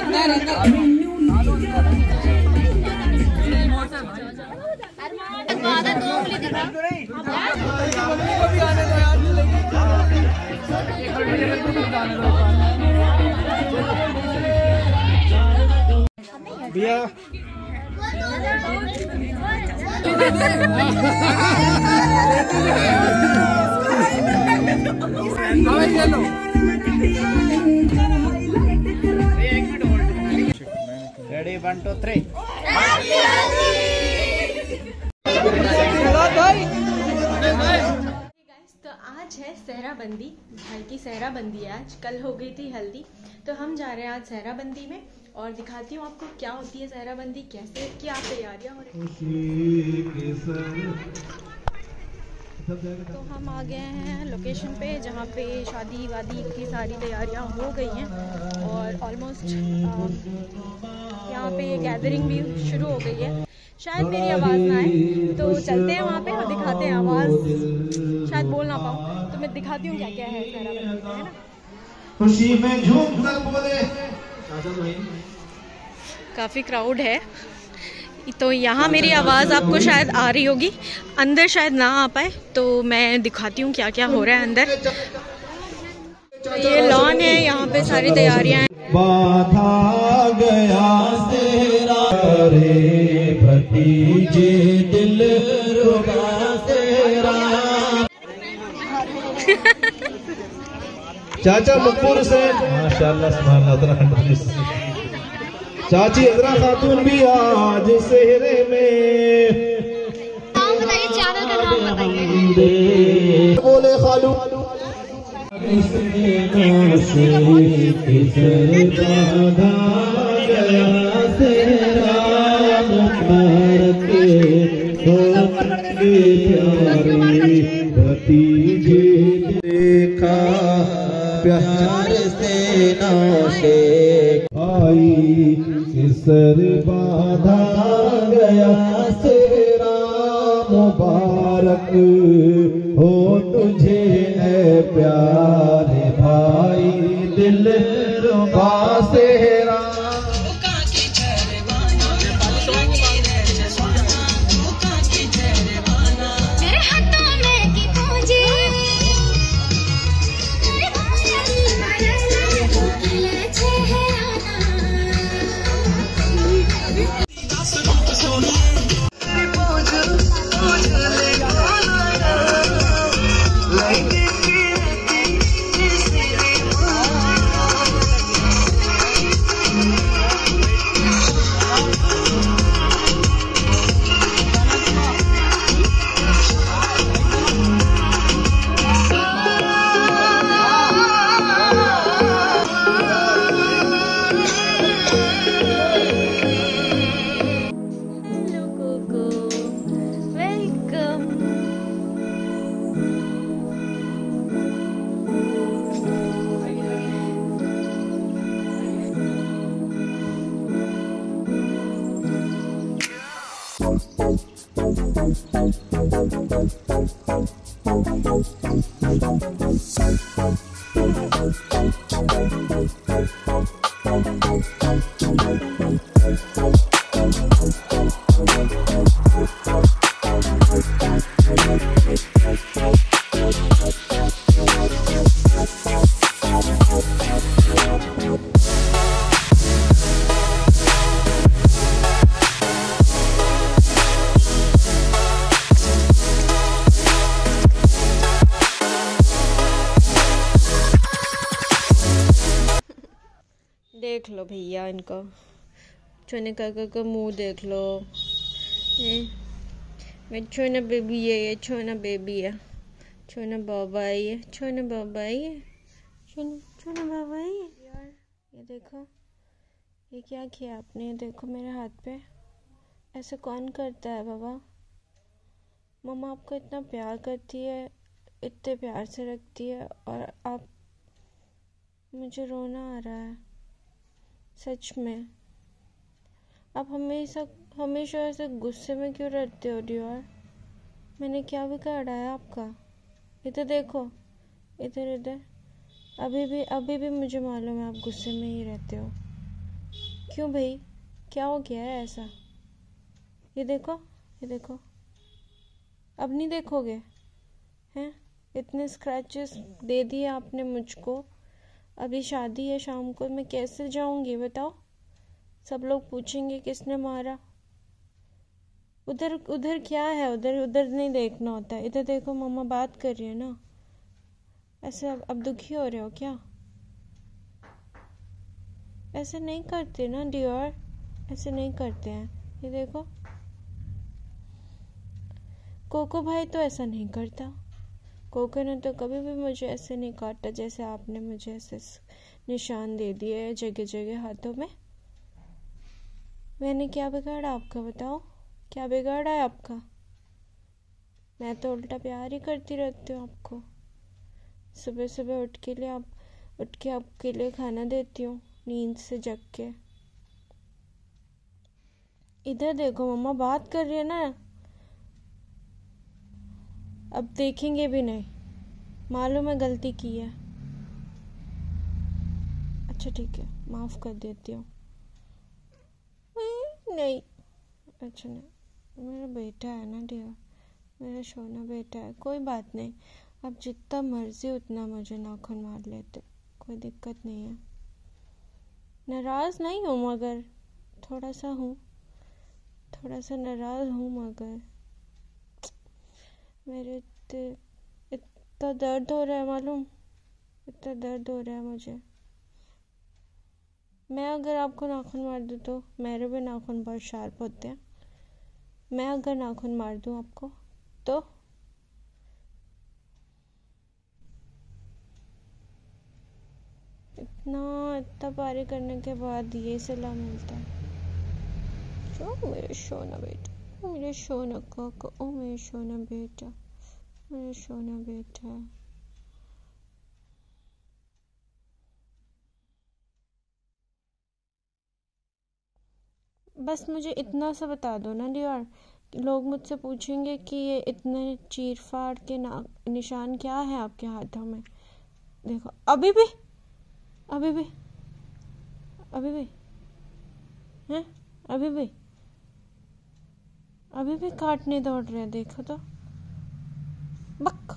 भैया रेडी 1 2 3 तो आज है सहराबंदी, भाई की सहराबंदी है आज। कल हो गई थी हल्दी, तो हम जा रहे हैं आज सहराबंदी में और दिखाती हूँ आपको क्या होती है सहराबंदी, कैसे क्या तैयारियाँ हो रही हैं। तो हम आ गए हैं लोकेशन पे जहाँ पे शादी वादी की सारी तैयारियाँ हो गई हैं और ऑलमोस्ट यहाँ पे गैदरिंग भी शुरू हो गई है। शायद मेरी आवाज़ ना आए तो चलते हैं वहाँ पे और दिखाते हैं। आवाज़ शायद बोल ना पाऊँ तो मैं दिखाती हूँ क्या क्या है सहराबंदी में, है ना। खुशी में झूम कर बोले। काफ़ी क्राउड है तो यहाँ मेरी आवाज़ आपको शायद आ रही होगी, अंदर शायद ना आ पाए, तो मैं दिखाती हूँ क्या क्या हो रहा है अंदर। तो ये लॉन है, यहाँ पे सारी तैयारियाँ हैं। बाधा गया तेरा रे भतीजे दिल रुबा तेरा। चाचा मकबूल से माशाल्लाह सुभान अल्लाह। चाची अजरा खातून भी आज सेहरे में। नाम बताइए, चैनल का नाम बताइए। बोले खालू भतीजे देखा प्यार से नाशे आई सर बाधा गया तेरा मुबारक हो तुझे ऐ प्यारे भाई दिल रुबा सेहरा। देख लो भैया इनका छोने का मुंह देख लो। मैं छोना बेबी है, ये छोना बेबी है, छोना बाबा है, ये छोना बाबा है, ये छोना बाबा है। यार ये देखो, ये क्या किया आपने, देखो मेरे हाथ पे। ऐसे कौन करता है बाबा? मम्मा आपको इतना प्यार करती है, इतने प्यार से रखती है, और आप, मुझे रोना आ रहा है सच में। आप हमेशा ऐसे गुस्से में क्यों रहते हो डियर? मैंने क्या बिगाड़ा है आपका? इधर देखो, इधर अभी भी मुझे मालूम है आप गुस्से में ही रहते हो। क्यों भाई, क्या हो गया है ऐसा? ये देखो, ये देखो, अब नहीं देखोगे हैं? इतने स्क्रैचेस दे दिए आपने मुझको, अभी शादी है शाम को, मैं कैसे जाऊंगी बताओ? सब लोग पूछेंगे किसने मारा। उधर उधर क्या है, उधर उधर नहीं देखना होता, इधर देखो, मम्मा बात कर रही है ना। ऐसे अब दुखी हो रहे हो क्या? ऐसे नहीं करते ना डियर, ऐसे नहीं करते हैं। ये देखो, कोको भाई तो ऐसा नहीं करता। कोको ने तो कभी भी मुझे ऐसे नहीं काटा जैसे आपने मुझे ऐसे निशान दे दिए जगह जगह हाथों में। मैंने क्या बिगाड़ा आपका, बताओ? क्या बिगाड़ा है आपका? मैं तो उल्टा प्यार ही करती रहती हूँ आपको। सुबह सुबह उठ के आपके लिए खाना देती हूँ नींद से जग के। इधर देखो, मम्मा बात कर रही है ना। अब देखेंगे भी नहीं, मालूम है गलती की है। अच्छा ठीक है, माफ कर देती हूँ। नहीं, अच्छा नहीं, मेरा बेटा है ना डियर, मेरा सोना बेटा है, कोई बात नहीं। अब जितना मर्जी उतना मुझे नाखून मार लेते, कोई दिक्कत नहीं है। नाराज नहीं हूँ मगर थोड़ा सा नाराज हूँ, मगर मेरे इतना दर्द हो रहा है, मालूम? इतना दर्द हो रहा है मुझे। मैं अगर आपको नाखून मार दूँ तो, मेरे भी नाखून बहुत शार्प होते हैं, मैं अगर नाखून मार दूँ आपको तो इतना पारी करने के बाद ये सलाह मिलता है। जो मेरे सोना बेटा, मेरे सोना काका, ओ मेरे सोना बेटा, मेरा सोना बेटा। बस मुझे इतना सा बता दो ना डियर, लोग मुझसे पूछेंगे कि ये इतने चीर फाड़ के निशान क्या है आपके हाथों में। देखो, अभी भी अभी भी अभी भी हैं, अभी भी काटने दौड़ रहे हैं, देखो तो। बक